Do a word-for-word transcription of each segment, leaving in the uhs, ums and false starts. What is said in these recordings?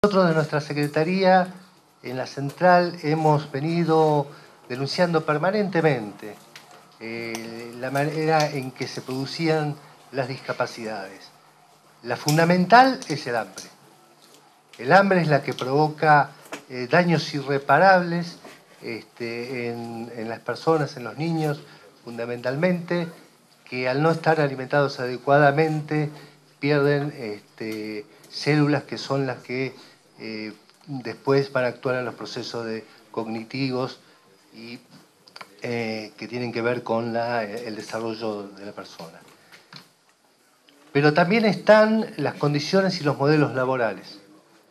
Nosotros de nuestra Secretaría, en la central, hemos venido denunciando permanentemente eh, la manera en que se producían las discapacidades. La fundamental es el hambre. El hambre es la que provoca eh, daños irreparables este, en, en las personas, en los niños, fundamentalmente, que al no estar alimentados adecuadamente pierden este, células que son las que eh, después van a actuar en los procesos de, cognitivos y eh, que tienen que ver con la, el desarrollo de la persona. Pero también están las condiciones y los modelos laborales.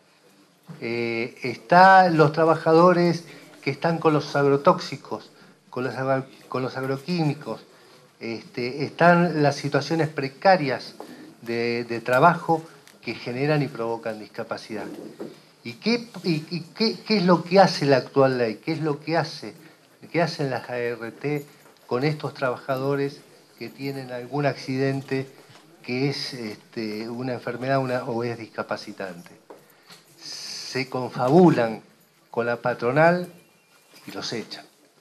Eh, están los trabajadores que están con los agrotóxicos, con los, con los agroquímicos, este, están las situaciones precarias de, de trabajo que generan y provocan discapacidad. ¿Y, qué, y, y qué, qué es lo que hace la actual ley? ¿Qué es lo que hace? ¿Qué hacen las A R T con estos trabajadores que tienen algún accidente que es este, una enfermedad una, o es discapacitante? Se confabulan con la patronal y los echan.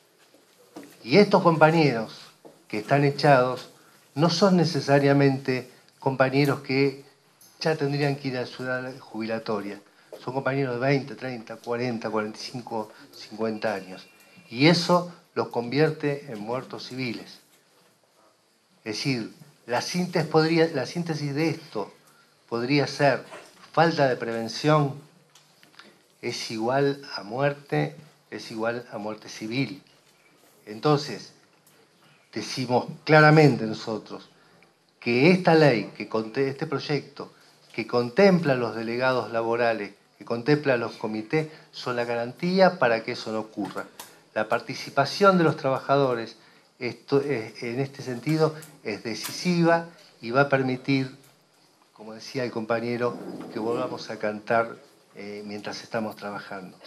Y estos compañeros que están echados no son necesariamente compañeros que ya tendrían que ir a su edad jubilatoria. Son compañeros de veinte, treinta, cuarenta, cuarenta y cinco, cincuenta años. Y eso los convierte en muertos civiles. Es decir, la síntesis, podría, la síntesis de esto podría ser falta de prevención, es igual a muerte, es igual a muerte civil. Entonces, decimos claramente nosotros que esta ley, que este proyecto, que contempla los delegados laborales, que contempla los comités, son la garantía para que eso no ocurra. La participación de los trabajadores esto, es, en este sentido es decisiva y va a permitir, como decía el compañero, que volvamos a cantar eh, mientras estamos trabajando.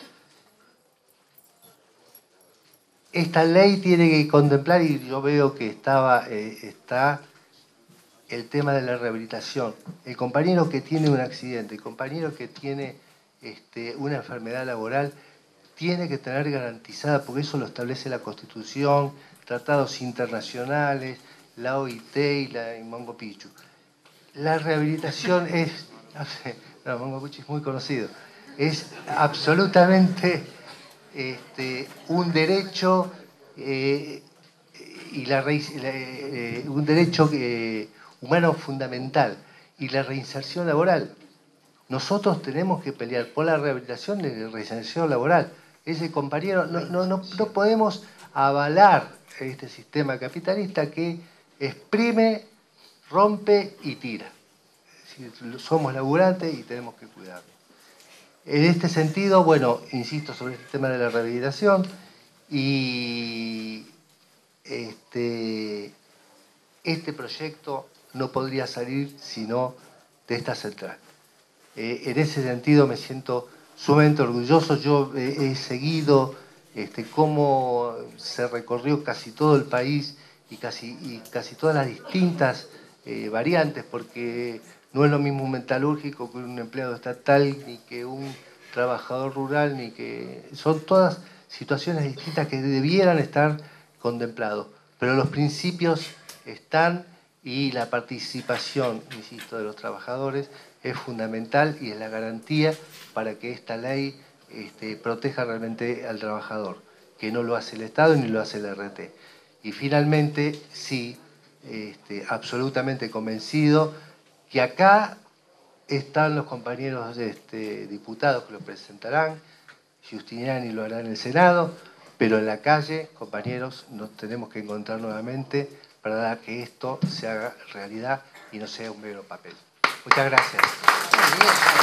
Esta ley tiene que contemplar, y yo veo que estaba, eh, está el tema de la rehabilitación. El compañero que tiene un accidente, el compañero que tiene este, una enfermedad laboral, tiene que tener garantizada, porque eso lo establece la Constitución, tratados internacionales, la O I T y la y Mongo Picchu. La rehabilitación es, no sé, no, Mongo Picchu es muy conocido, es absolutamente este, un derecho eh, y la, la eh, un derecho eh, humano fundamental y la reinserción laboral. Nosotros tenemos que pelear por la rehabilitación y la reinserción laboral. Ese compañero, no, no, no, no podemos avalar este sistema capitalista que exprime, rompe y tira. Es decir, somos laburantes y tenemos que cuidarnos. En este sentido, bueno, insisto sobre este tema de la rehabilitación y este, este proyecto no podría salir sino de esta central. Eh, en ese sentido me siento sumamente orgulloso. Yo eh, he seguido este, cómo se recorrió casi todo el país y casi, y casi todas las distintas eh, variantes, porque no es lo mismo un metalúrgico que un empleado estatal, ni que un trabajador rural, ni que... Son todas situaciones distintas que debieran estar contemplados. Pero los principios están y la participación, insisto, de los trabajadores es fundamental y es la garantía para que esta ley este, proteja realmente al trabajador, que no lo hace el Estado ni lo hace el R T. Y finalmente, sí, este, absolutamente convencido que acá están los compañeros este, diputados que lo presentarán, Giustiniani lo hará en el Senado, pero en la calle, compañeros, nos tenemos que encontrar nuevamente para que esto se haga realidad y no sea un mero papel. Muchas gracias.